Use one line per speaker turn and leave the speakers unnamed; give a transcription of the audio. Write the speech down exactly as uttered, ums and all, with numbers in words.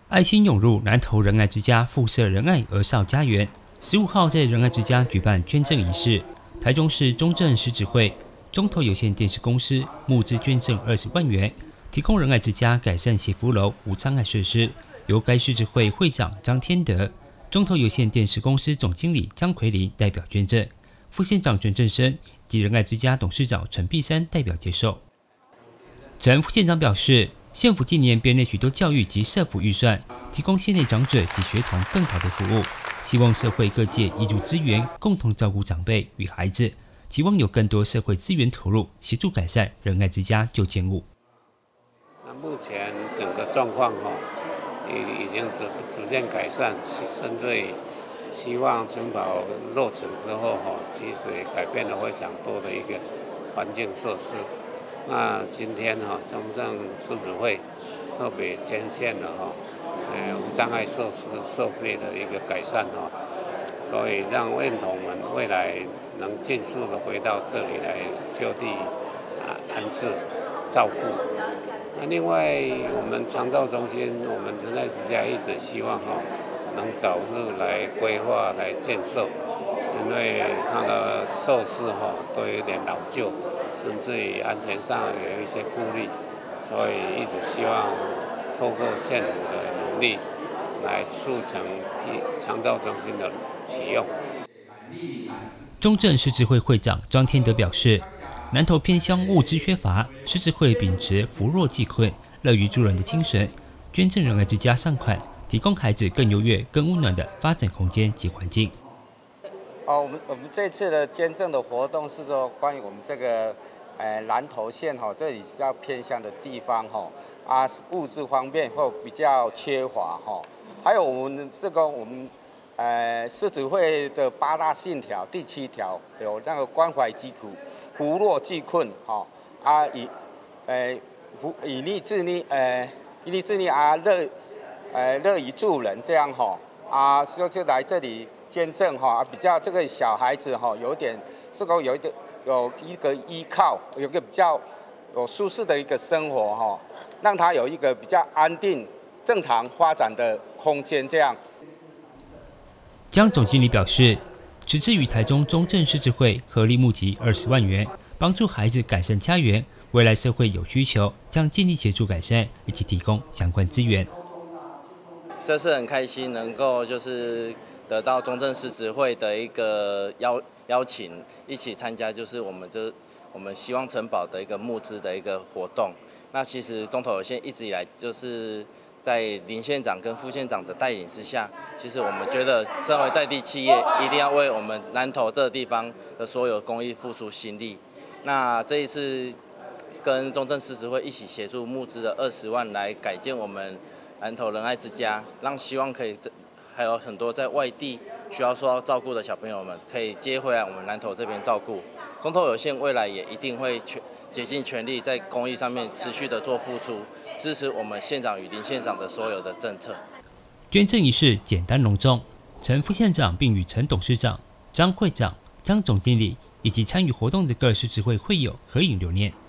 爱心涌入南投仁爱之家附设仁爱儿少家园。十五号在仁爱之家举办捐赠仪式，台中市中正狮子会、中投有线电视公司募资捐赠二十万元，提供仁爱之家改善协福楼无障碍设施，由该狮子会会长张天德、中投有线电视公司总经理江奎林代表捐赠，副县长陈振生及仁爱之家董事长陈碧山代表接受。陈副县长表示，县府近年编列许多教育及社福预算，提供县内长者及学童更好的服务，希望社会各界挹注资源，共同照顾长辈与孩子，期望有更多社会资源投入，协助改善仁爱之家旧建物。
那目前整个状况哈，已已经逐逐渐改善，甚至于希望城堡落成之后哈，其实也改变了非常多的一个环境设施。那今天哈，中正狮子会特别捐献了哈，呃无障碍设施设备的一个改善哈，所以让院童们未来能尽速的回到这里来就地啊安置照顾。那另外我们长照中心，我们仁爱之家一直希望哈能早日来规划来建设，因为它的设施哈都有点老旧。甚至于安全上有一些顾虑，所以一直希望透过县府的努力，来促成长照中心的启用。
中正狮子会会长庄天德表示，南投偏乡物资缺乏，狮子会秉持扶弱济困、乐于助人的精神，捐赠仁爱之家善款，提供孩子更优越、更温暖的发展空间及环境。
哦，我们我们这次的捐赠的活动是说关于我们这个，呃，南投县哈，这里比较偏乡的地方哈，啊，物质方面会比较缺乏哈。还有我们这个我们，呃，狮子会的八大信条第七条有那个关怀疾苦、扶弱济困哈，啊以，呃，以利自利，呃，以利自利啊乐，呃乐于助人这样哈，啊就是来这里。捐赠哈，比较这个小孩子哈，有点是个有一个有一个依靠，有一个比较有舒适的一个生活哈，让他有一个比较安定、正常发展的空间。这样，
江总经理表示，此次与台中中正狮子会合力募集二十万元，帮助孩子改善家园。未来社会有需求，将尽力协助改善，以及提供相关资源。
这次很开心能够就是得到中正狮子会的一个邀邀请，一起参加就是我们这我们希望城堡的一个募资的一个活动。那其实中投有线一直以来就是在林县长跟副县长的带领之下，其实我们觉得身为在地企业，一定要为我们南投这个地方的所有公益付出心力。那这一次跟中正狮子会一起协助募资的二十万来改建我们南投仁爱之家，让希望可以还有很多在外地需要受到照顾的小朋友们，可以接回来我们南投这边照顾。中投有线未来也一定会全竭尽全力在公益上面持续的做付出，支持我们县长与林县长的所有的政策。
捐赠仪式简单隆重，陈副县长并与陈董事长、张会长、张总经理以及参与活动的各狮子会会友合影留念。